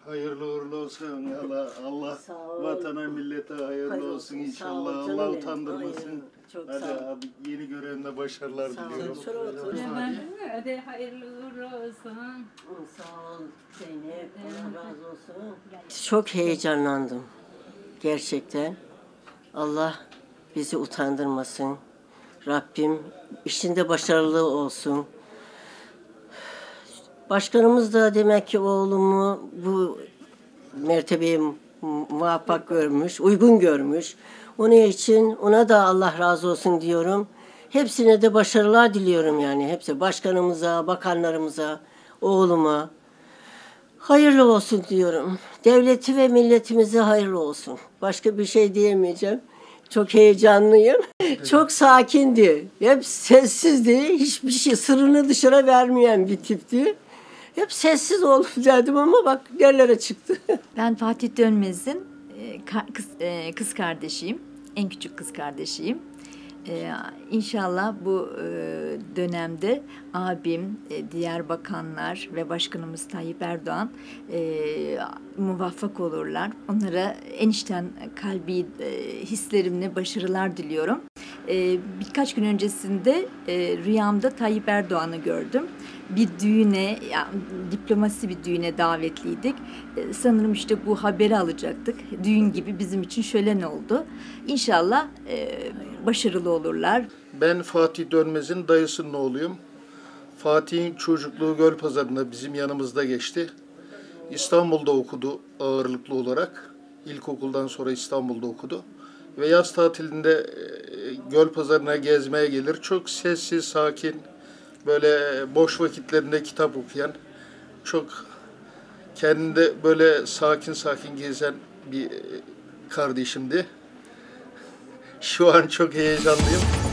Hayırlı uğurlu olsun. Allah vatana millete hayırlı olsun inşallah. Allah utandırmasın. Hadi yeni görevinde başarılar diliyorum. Hadi hayırlı uğurlu olsun. Sağ ol Zeynep. Allah razı olsun. Çok heyecanlandım. Gerçekten. Allah bizi utandırmasın. Rabbim işinde başarılı olsun. Başkanımız da demek ki oğlumu bu mertebeye muvaffak görmüş, uygun görmüş. Onun için ona da Allah razı olsun diyorum. Hepsine de başarılar diliyorum yani. Hepsi başkanımıza, bakanlarımıza, oğluma. Hayırlı olsun diyorum. Devleti ve milletimize hayırlı olsun. Başka bir şey diyemeyeceğim. Çok heyecanlıyım. Çok sakindi. Hep sessizdi. Hiçbir şey sırrını dışarı vermeyen bir tipti. Hep sessiz ol dedim ama bak nerelere çıktı. Ben Fatih Dönmez'in kız kardeşiyim. En küçük kız kardeşiyim. İnşallah bu dönemde abim, diğer bakanlar ve başkanımız Tayyip Erdoğan muvaffak olurlar. Onlara en içten kalbi hislerimle başarılar diliyorum. Birkaç gün öncesinde rüyamda Tayyip Erdoğan'ı gördüm. Bir düğüne, yani diplomasi bir düğüne davetliydik. Sanırım işte bu haberi alacaktık. Düğün gibi bizim için şölen oldu. İnşallah başarılı olurlar. Ben Fatih Dönmez'in dayısının oğluyum. Fatih'in çocukluğu Gölpazarı'nda bizim yanımızda geçti. İstanbul'da okudu ağırlıklı olarak. İlkokuldan sonra İstanbul'da okudu. Ve yaz tatilinde Gölpazarı'na gezmeye gelir. Çok sessiz, sakin, böyle boş vakitlerinde kitap okuyan, çok kendinde böyle sakin sakin gezen bir kardeşimdi. Şu an çok heyecanlıyım.